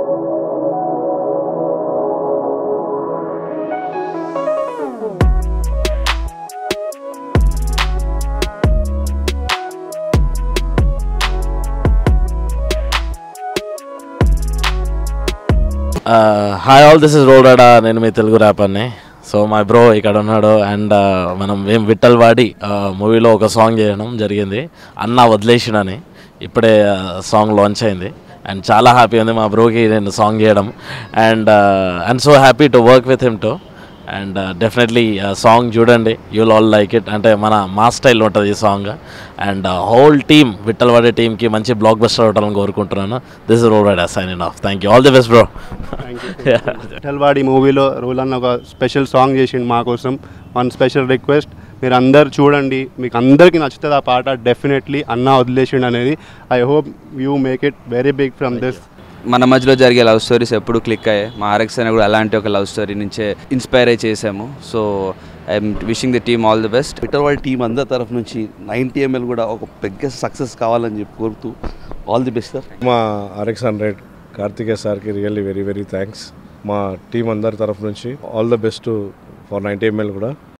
Hi all, this is రోల్రాడా. నేను మీ Telugu ర్యాపర్ని. So my bro ఇక్కడ ఉన్నాడు. అండ్ మనం విట్టల్ వాడి మూవీలో ఒక సాంగ్ చేయడం జరిగింది, అన్న వదిలేసినని. ఇప్పుడే సాంగ్ లాంచ్ అయింది అండ్ చాలా హ్యాపీ ఉంది మా బ్రోకి నేను సాంగ్ చేయడం. And so happy to work with him to. And definitely song చూడండి, యూల్ ఆల్ లైక్ ఇట్. అంటే మన మా స్టైల్ ఉంటుంది ఈ సాంగ్. అండ్ హోల్ టీమ్, విట్టల్వాడి టీమ్కి మంచి బ్లాక్ బస్టర్ అవ్వాలని కోరుకుంటున్నాను. This is రోల్రాడా signing off. Thank you, all the best bro. విట్టల్వాడి మూవీలో రోల్ అన్న ఒక స్పెషల్ సాంగ్ చేసిండు మా కోసం. వన్ స్పెషల్ రిక్వెస్ట్, మీరు అందరు చూడండి, మీకు అందరికీ నచ్చుతుంది ఆ పాట. డెఫినెట్లీ అన్న వదిలేసిండు అనేది. I hope you make it very big from this. మన మధ్యలో జరిగే లవ్ స్టోరీస్ ఎప్పుడు క్లిక్ అయ్యాయి. మా ఆర్ఎక్స్ అయినా కూడా అలాంటి ఒక లవ్ స్టోరీ నుంచే ఇన్స్పైర్ అయ్యి చేసాము. So I'm wishing the team all the best. Vittalwadi team అందరి తరఫు నుంచి 90 ml కూడా ఒక పెద్ద సక్సెస్ కావాలని చెప్పి కోరుతూ ఆల్ ది బెస్ట్ సార్. మా RX100 కార్తికేయ సార్కి రియల్లీ వెరీ వెరీ థ్యాంక్స్. మా టీం అందరి తరఫు నుంచి all the best for 90 ml కూడా.